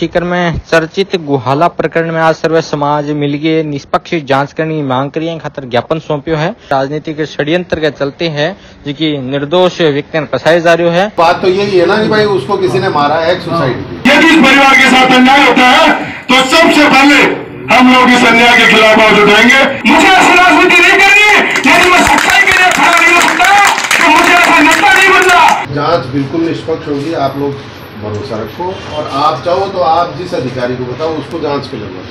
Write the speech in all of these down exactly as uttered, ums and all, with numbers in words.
सीकर में चर्चित गुहाला प्रकरण में आज सर्व समाज मिलके निष्पक्ष जांच करने की मांग करी खातर ज्ञापन सौंप्यो है। राजनीतिक षड्यंत्र के चलते हैं जो कि निर्दोष व्यक्ति ने फंसाए जा रहे है। बात तो यही है ना कि भाई उसको किसी ने मारा है, सुसाइड। यदि इस परिवार के साथ अन्याय होता है तो सबसे पहले हम लोग इस अन्याय के खिलाफ आवाज उठाएंगे। मुझे ऐसी राजनीति नहीं करनी, यदि मैं सच्चाई के लिए खड़ा नहीं हो सकता तो मुझे ऐसा नेता नहीं बनना। जांच बिल्कुल निष्पक्ष होगी, आप लोग भरोसा रखो और आप चाहो तो आप जिस अधिकारी को बताओ उसको जांच के लिए।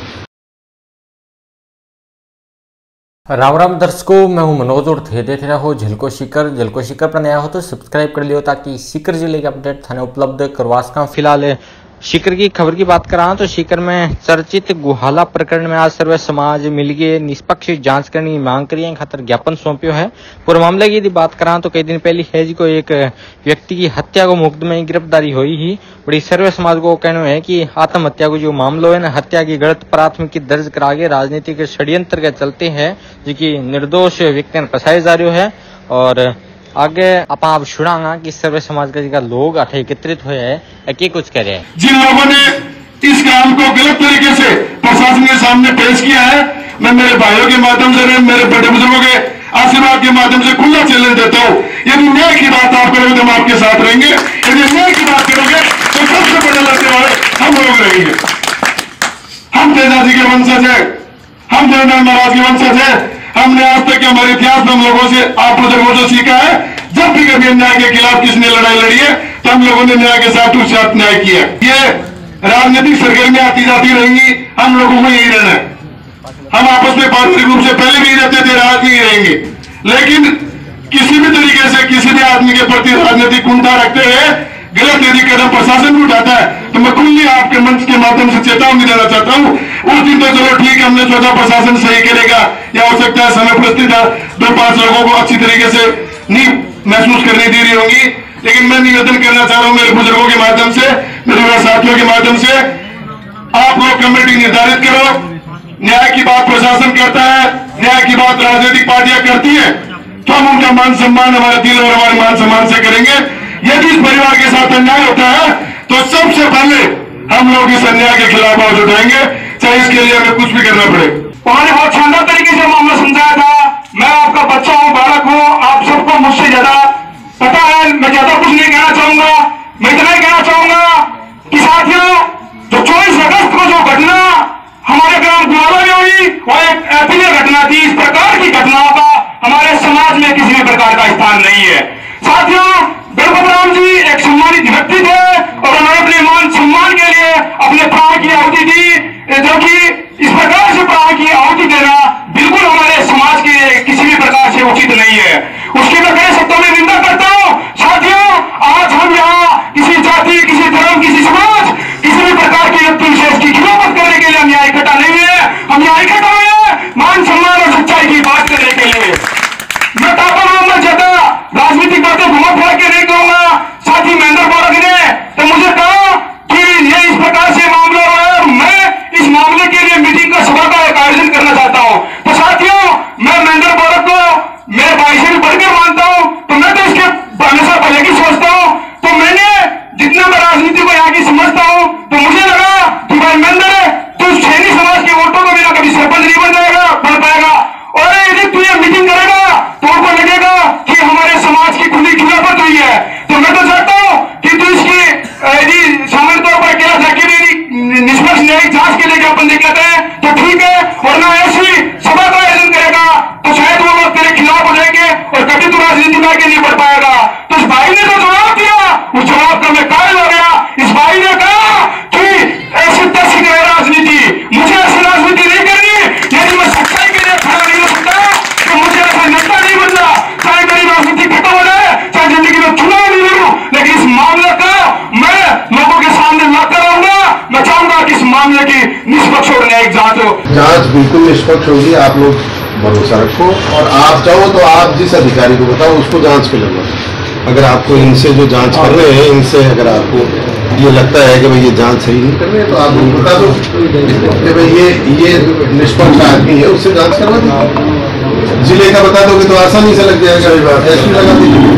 राम राम दर्शकों, मैं हूं मनोज और थे देख रहा हो झलको सीकर। झलको सीकर पर नया हो तो सब्सक्राइब कर लियो ताकि सीकर जिले के अपडेट थाने उपलब्ध करवा सका। फिलहाल सीकर की खबर की बात करा तो सीकर में चर्चित गुहाला प्रकरण में आज सर्व समाज मिलके निष्पक्ष जांच करने की मांग करी खातर ज्ञापन सौंप्यो है। पूरे मामले की यदि बात करा तो कई दिन पहले है जी को एक व्यक्ति की हत्या को मुकदमे में गिरफ्तारी हुई ही। बड़ी सर्व समाज को कहना है कि आत्महत्या को जो मामलो है ना, हत्या की गलत प्राथमिकी दर्ज करा के राजनीतिक षड्यंत्र के चलते हैं जो कि निर्दोष व्यक्ति ने फंसाए जा रहे है। और आगे आप आप सुनागा कि सर्व समाज का लोग अठे एकत्रित हुए हैं कि कुछ कह रहे हैं। जिन लोगों ने इस काम को गलत तरीके से प्रशासन के सामने पेश किया है, मैं मेरे भाइयों के माध्यम से, मेरे बड़े बुजुर्गों के आशीर्वाद के माध्यम से खुला चैलेंज देता हूँ। यदि न्याय की बात आप करोगे तो हम आपके साथ रहेंगे, यदि न्याय की बात करोगे तो सबसे बड़े लड़ने वाले हम लोग रहेंगे। हम तेजा जी के वंशज है, हम जयनारायण महाराज के वंशज है। हमने आज तक हमारे इतिहास में हम लोगों से आप बुजुर्गों से सीखा है, जब भी कभी अन्याय के खिलाफ किसने लड़ाई लड़ी है तो हम लोगों ने न्याय के साथ उसके साथ न्याय किया। ये राजनीतिक सरगर्मियां आती जाती रहेंगी, हम लोगों को यही रहना है। हम आपस में पारस्परिक रूप से पहले भी रहते थे, आज भी रहेंगे। लेकिन किसी भी तरीके से किसी भी आदमी के प्रति राजनीतिक कुंठा रखते हुए गलत यदि कदम प्रशासन भी उठाता है तो मैं खुली आपके मंच के माध्यम से चेतावनी देना चाहता हूँ। उस दिन तो चलो ठीक है, हमने सोचा प्रशासन सही करेगा या हो सकता है समय परिस्थिति दो पांच लोगों को अच्छी तरीके से नहीं महसूस करने दे रही होंगी। लेकिन मैं निवेदन करना चाह रहा हूँ मेरे बुजुर्गों के माध्यम से, मेरे साथियों के माध्यम से, आप लोग कमेटी निर्धारित करो। न्याय की बात प्रशासन करता है, न्याय की बात राजनीतिक पार्टियां करती है, तो हम उनका मान सम्मान हमारे दिल और हमारे मान सम्मान से करेंगे। यदि इस परिवार के साथ अन्याय होता है तो सबसे पहले हम लोग इस अन्याय के खिलाफ आवाज उठाएंगे, चाहे इसके लिए हमें कुछ भी करना पड़े। उन्होंने बहुत शानदार तरीके से मामला समझाया था। मैं आपका बच्चा हूँ, बालक हूँ, आप सबको मुझसे ज्यादा पता है। मैं ज्यादा कुछ नहीं कहना चाहूंगा, मैं इतना ही कहना चाहूंगा कि साथियों, जो चौबीस अगस्त को जो घटना हमारे ग्राम गुहाला में हुई वो एक अप्रिय घटना थी। इस प्रकार की घटनाओं का हमारे समाज में किसी भी प्रकार का स्थान नहीं है। साथियों, गणपत राम जी एक सम्मानित व्यक्ति थे और उन्होंने अपने मान सम्मान के लिए अपने प्राण की आहुति दी, जो कि इस प्रकार से प्राण की आहुति देना बिल्कुल हमारे समाज के किसी भी प्रकार से उचित नहीं है। उसकी मैं कई शब्दों में निंदा करता हूँ। साथियों, आज हम यहाँ किसी जाति, किसी धर्म, किसी समाज, किसी भी प्रकार की व्यक्ति विशेष की खिलाफत करने के लिए हम यहाँ इकट्ठा नहीं है। हम यहाँ इकट्ठा हुए हैं मान सम्मान और सच्चाई की बात करने के लिए। मैं टापा मोहम्मद ज्यादा राजनीतिक बातें घुमा फिरा के नहीं कहूंगा। साथी महेंद्र बोरक ने तो मुझे कहा कि ये इस प्रकार से मामला है, मैं इस मामले के लिए मीटिंग का सभा का एक आयोजन करना चाहता हूं। तो साथियों, मैं महेंद्र बोरक को मेरे भाई से भी बढ़कर मानता हूं, तो मैं तो इसके हमेशा भले की सोचता हूं। तो मैंने जितना मैं राजनीति को यहाँ की समझता हूं तो मुझे लगा कि भाई महेंद्र, तू सैनी समाज के वोटों को बिना कभी सरपंच नहीं बन जाएगा बन पाएगा, और यदि तू ये मीटिंग करेगा तो उनको लगेगा कि हमारे समाज की खुली खिलाफत हुई है। तो मैं तो चाहता हूं कि तू इसकी यदि सामान्य तौर पर अकेला जाके भी निष्पक्ष न्यायिक जांच के लिए ज्ञापन देख लेते हैं तो ठीक है, वरना ऐसी सभा का आयोजन करेगा तो शायद वो लोग तेरे खिलाफ हो जाएंगे और कभी तू राजनीति में आगे नहीं बढ़ पाएगा। तो इस भाई ने तो जवाब दिया, उस जवाब का मैं कायल हो गया। इस भाई ने कहा कि ऐसी तैसी करे राजनीति, मुझे ऐसी राजनीति नहीं करनी, यदि मैं सच्चाई के लिए खड़ा नहीं हो सकता तो मुझे ऐसा नेता नहीं बनना। चाहे मेरी राजनीति खत्म हो जाए, चाहे जिंदगी में चुनाव नहीं लड़ूं, लेकिन इस मामले का मैं लोगों के सामने लाता रहूंगा। मैं चाहूंगा कि इस मामले की निष्पक्ष और न्यायिक जांच हो। जांच बिल्कुल निष्पक्ष होगी, आप लोग भरोसा रखो और आप चाहो तो आप जिस अधिकारी को बताओ उसको जांच के लिए। अगर आपको इनसे जो जांच कर रहे हैं, इनसे अगर आपको ये लगता है कि भाई ये जांच सही नहीं कर रहे हैं तो आप उनको बता दो कि भाई ये ये निष्पक्ष आदमी है, उससे जांच करवा दो। जिले का बता दोगे तो आसानी से लग जाएगा, एसपी लगा दीजिए।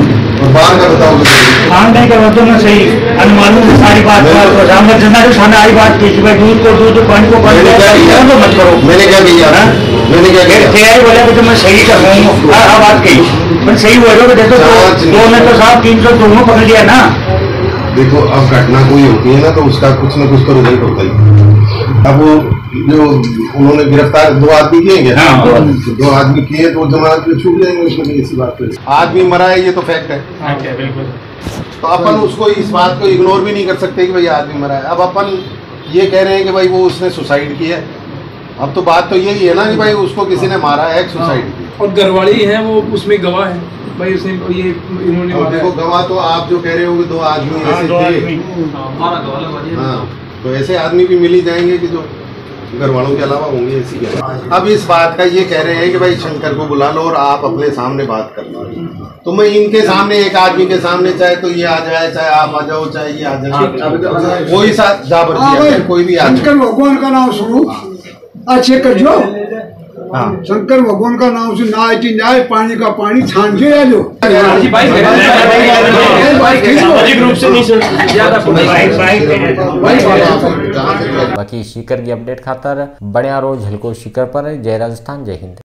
और बाहर का बताओ तो हाँ नहीं करवा तो मैं सही अनुमानों से सारी बात कर रामगढ़ जनता जो सामने आई बात की भाई दूध को दूध पानी को पानी तो मत करो। मैंने क्या किया ना मैंने क्या किया बोला कि मैं सही कर रहा हूँ बात कही मैं सही बोल रहा हूँ। देखो दो में तो साहब तीन सौ दोनों पकड़ लिया ना। देखो अब घटना कोई होती है ना तो उसका कुछ ना कुछ तो रिजल्ट होता ही। अब वो जो उन्होंने गिरफ्तार दो आदमी किए क्या? हाँ। दो आदमी किए तो जमानत में छूट जाएंगे उसमें ऐसी बात है। आदमी मरा है ये तो फैक्ट है। बिल्कुल। तो अपन उसको इस बात को इग्नोर भी नहीं कर सकते कि भाई आदमी मरा है। अब अपन ये कह रहे हैं कि भाई वो उसने सुसाइड की है। अब तो बात तो यही है ना कि भाई उसको किसी ने मारा है सुसाइड की। और घरवाली है वो उसमें गवाह है भाई उसने ये इन्होंने और देखो गवाह तो आप जो कह रहे हो कि दो आदमी ऐसे थे। हाँ तो ऐसे आदमी भी मिल ही जाएंगे कि जो घर वालों के अलावा होंगे ऐसी क्या। अब इस बात का ये कह रहे हैं कि भाई शंकर को बुला लो और आप अपने सामने बात कर लो। तो मैं इनके सामने एक आदमी के सामने चाहे तो ये आ जाए चाहे आप आ जाओ चाहे ये आ जाए कोई सा जाबर दिया कोई भी आ शंकर भगवान का नाम सुनो अच्छे कर जो। हाँ शंकर भगवान का नाम से न्याय की न्याय पानी का पानी छान के आ जो। बाकी सीकर की अपडेट खातर बने रोज झलको सीकर पर जय राजस्थान जय हिंद।